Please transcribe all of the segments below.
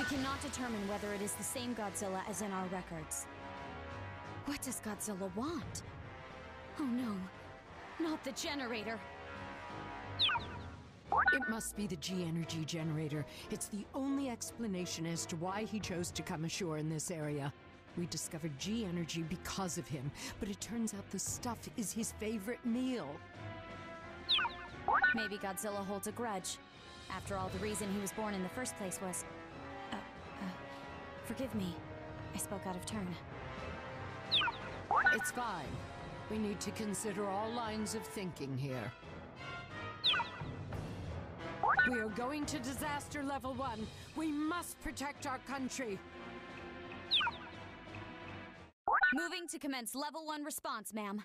cannot determine whether it is the same Godzilla as in our records. What does Godzilla want? Oh no, not the generator. It must be the G-Energy generator. It's the only explanation as to why he chose to come ashore in this area. We discovered G-Energy because of him, but it turns out the stuff is his favorite meal. Maybe Godzilla holds a grudge. After all, the reason he was born in the first place was... forgive me. I spoke out of turn. It's fine. We need to consider all lines of thinking here. We are going to disaster level 1. We must protect our country. Moving to commence level 1 response, ma'am.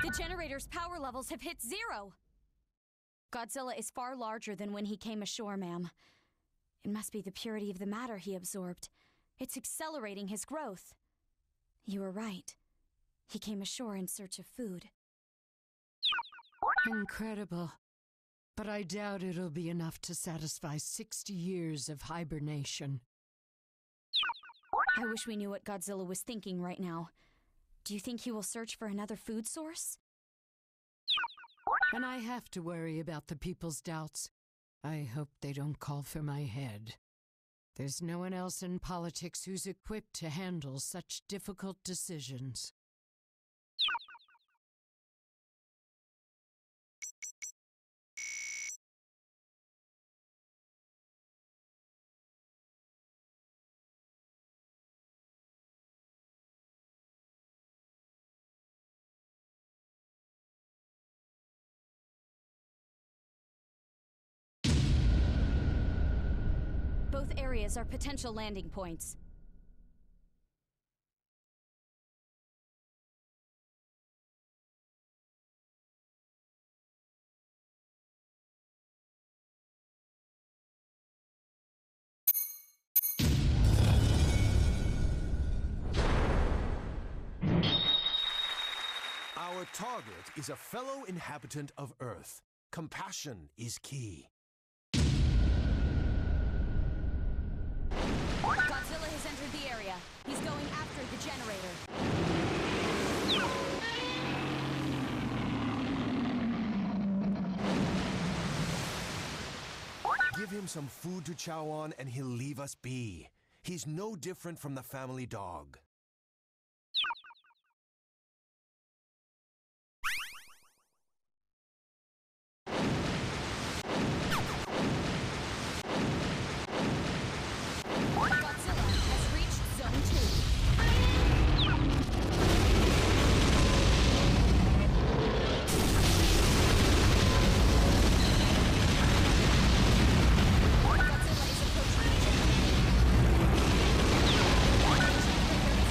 The generator's power levels have hit 0! Godzilla is far larger than when he came ashore, ma'am. It must be the purity of the matter he absorbed. It's accelerating his growth. You were right. He came ashore in search of food. Incredible. But I doubt it'll be enough to satisfy 60 years of hibernation. I wish we knew what Godzilla was thinking right now. Do you think he will search for another food source? And I have to worry about the people's doubts. I hope they don't call for my head. There's no one else in politics who's equipped to handle such difficult decisions. Both areas are potential landing points. Our target is a fellow inhabitant of Earth. Compassion is key. Godzilla has entered the area. He's going after the generator. Give him some food to chow on and he'll leave us be. He's no different from the family dog. Godzilla has reached Zone 2. Godzilla is approaching the generator.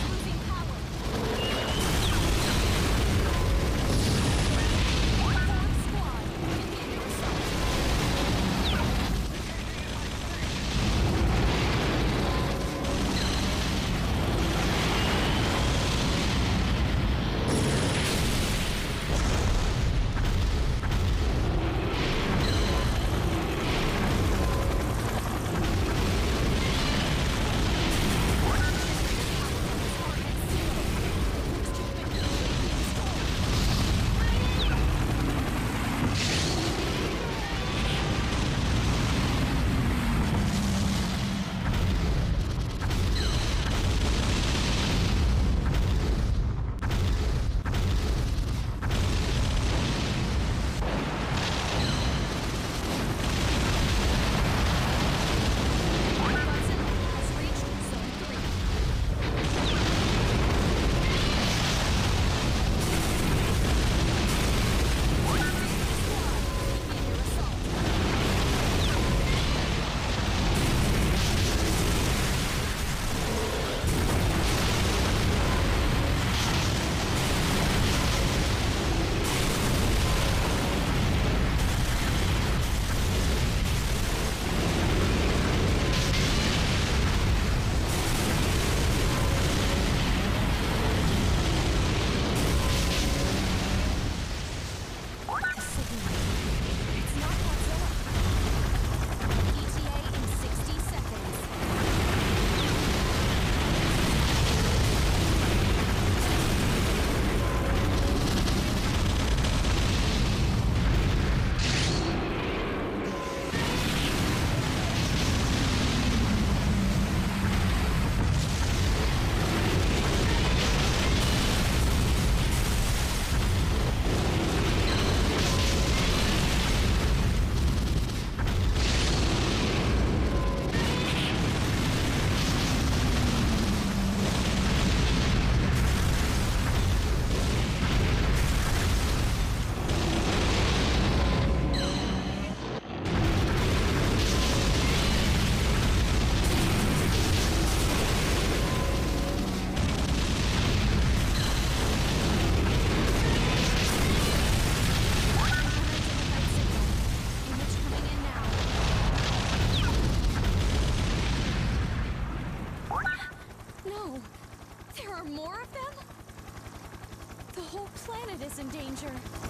no! There are more of them? The whole planet is in danger.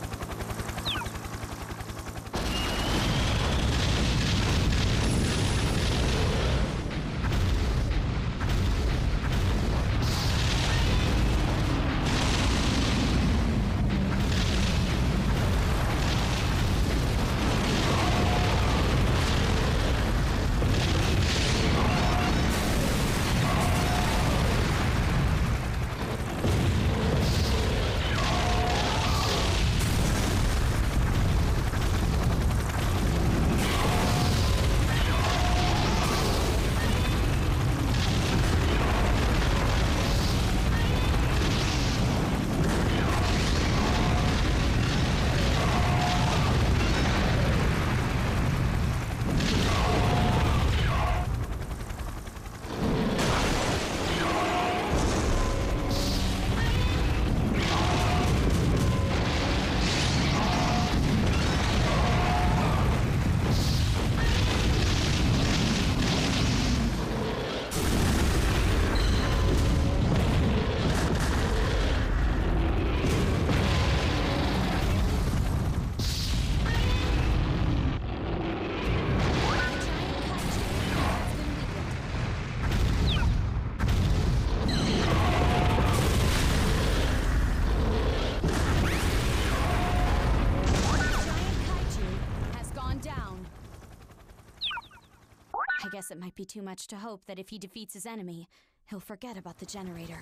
I guess it might be too much to hope that if he defeats his enemy, he'll forget about the generator.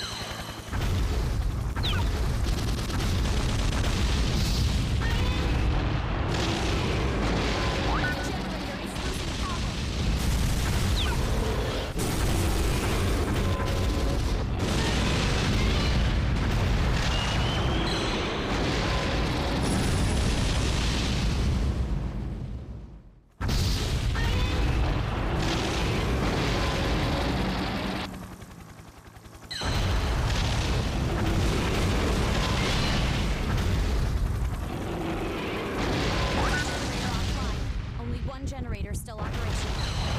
Generator still operational.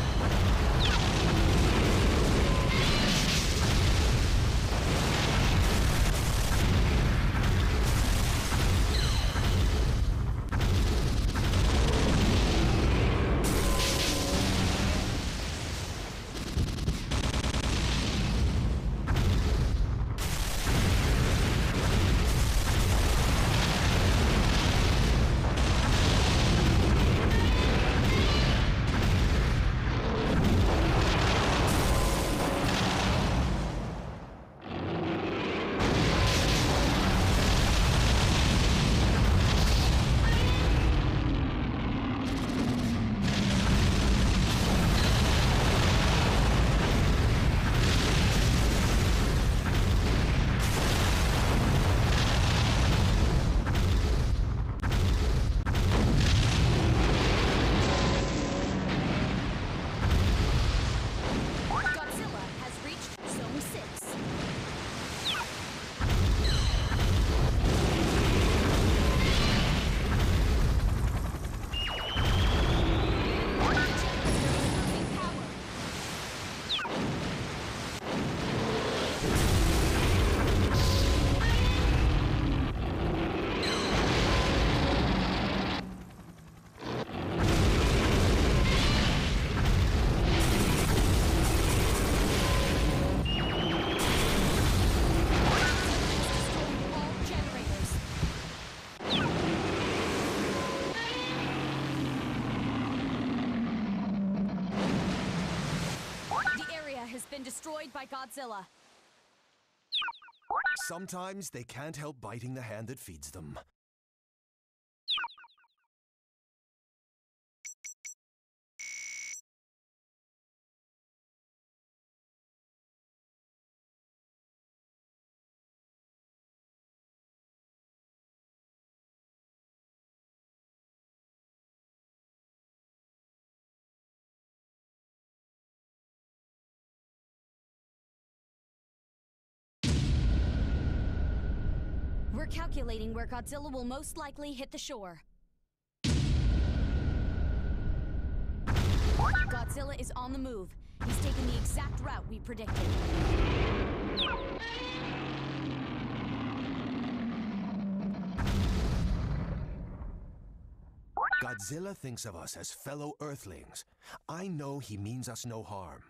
Been destroyed by Godzilla. Sometimes they can't help biting the hand that feeds them. We're calculating where Godzilla will most likely hit the shore. Godzilla is on the move. He's taken the exact route we predicted. Godzilla thinks of us as fellow Earthlings. I know he means us no harm.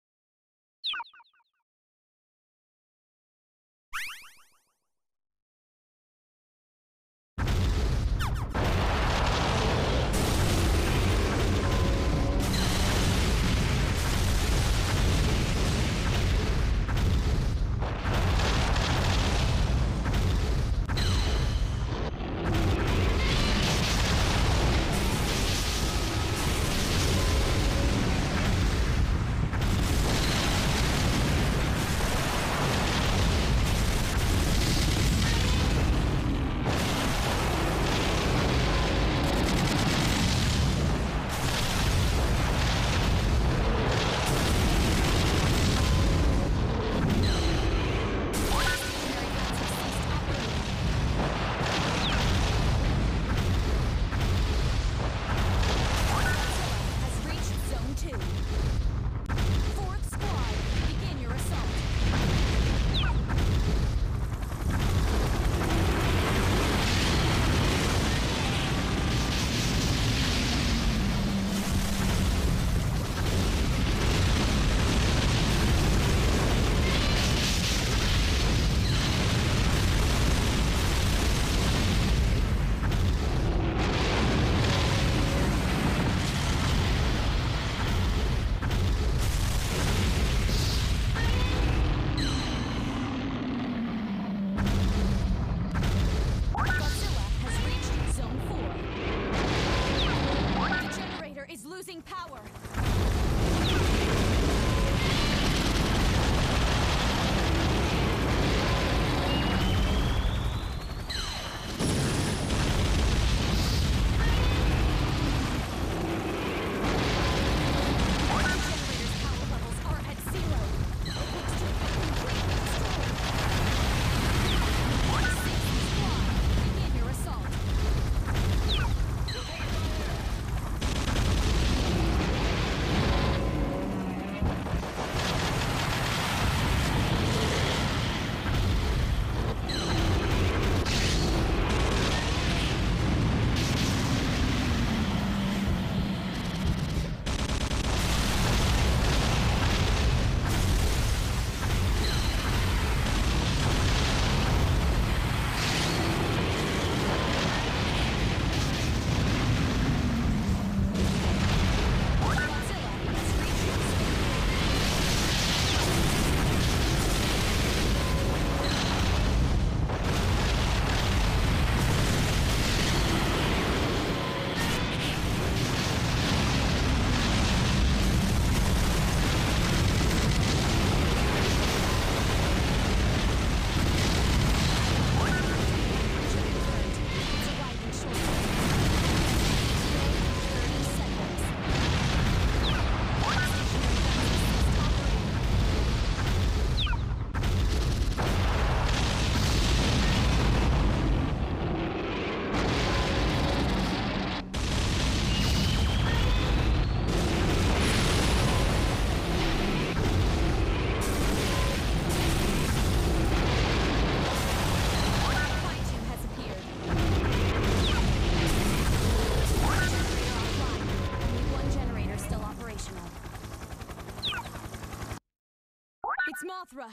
Mothra!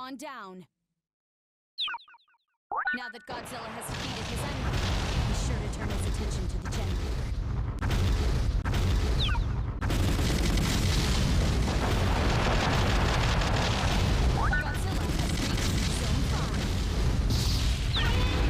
gone down. Now that Godzilla has defeated his enemy, he's sure to turn his attention to the generator. Godzilla has reached Zone 5.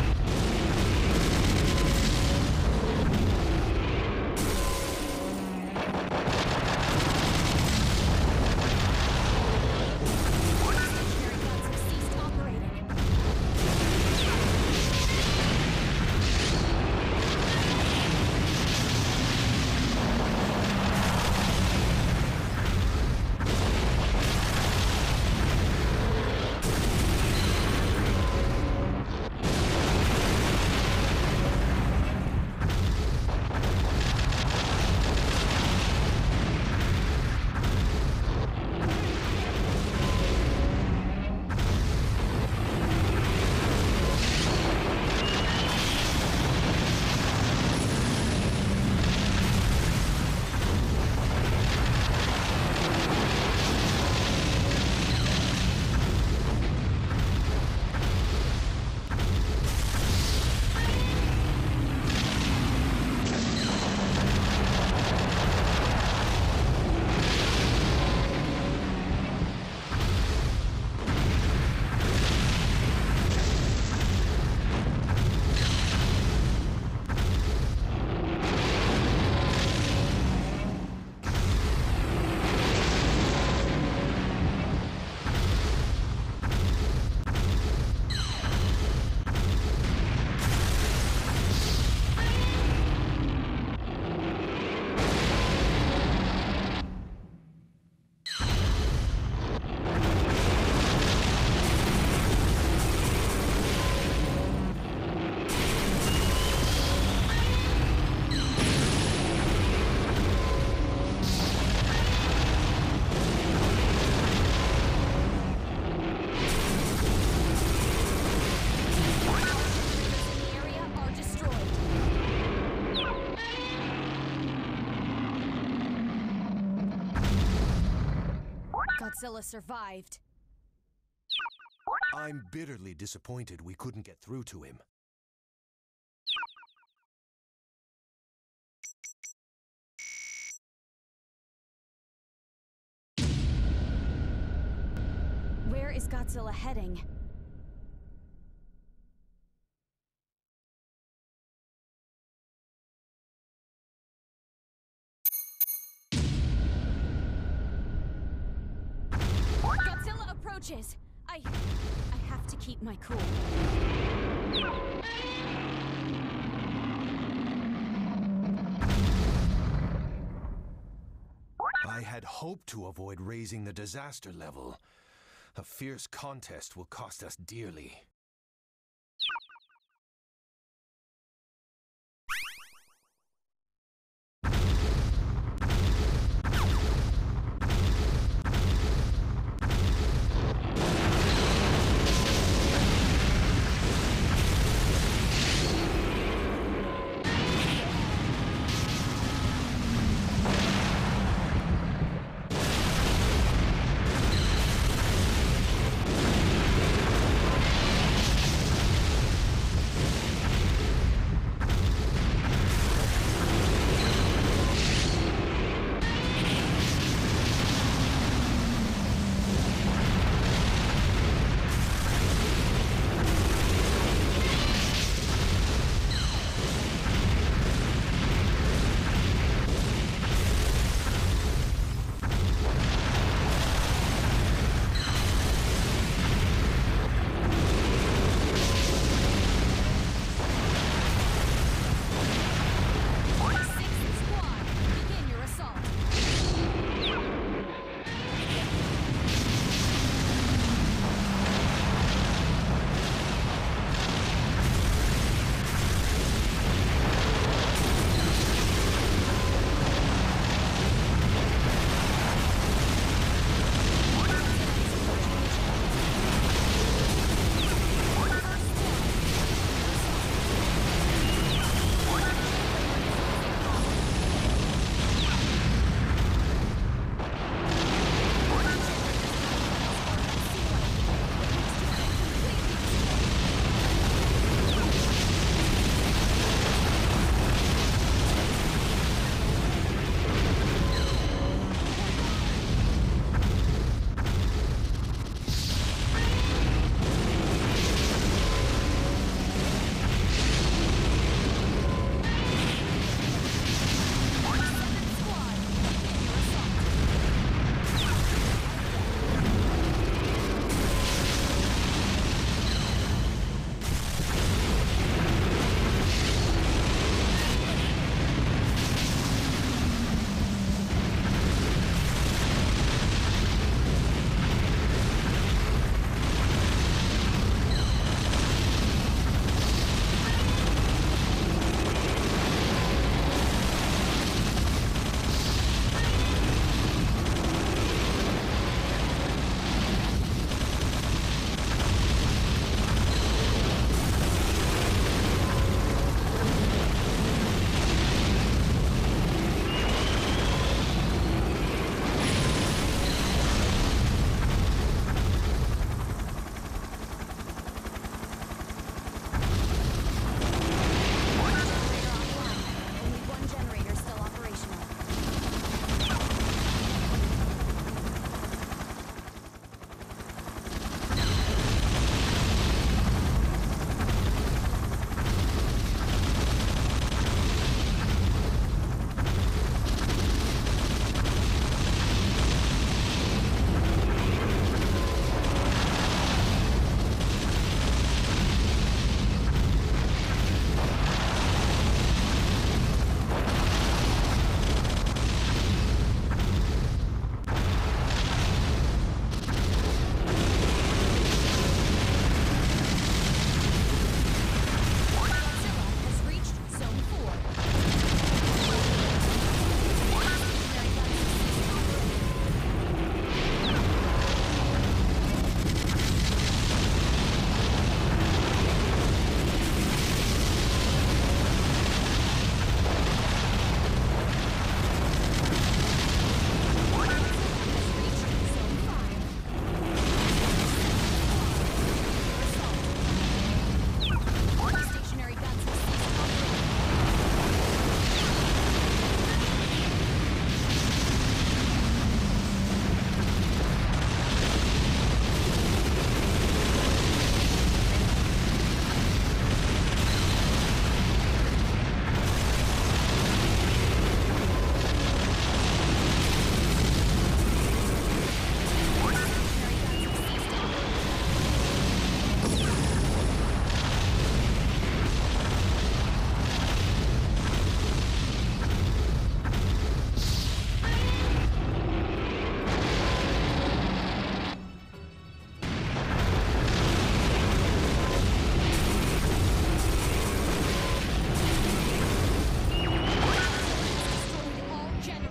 Stationary guns have ceased operating. Godzilla survived. I'm bitterly disappointed we couldn't get through to him. Where is Godzilla heading? Godzilla approaches! I have to keep my cool. I had hoped to avoid raising the disaster level. A fierce contest will cost us dearly.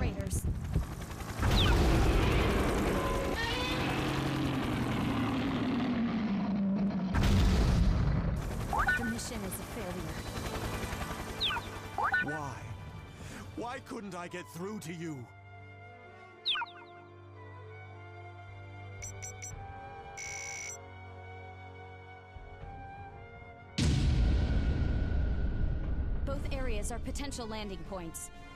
generators. The mission is a failure. Why? Why couldn't I get through to you? Both areas are potential landing points.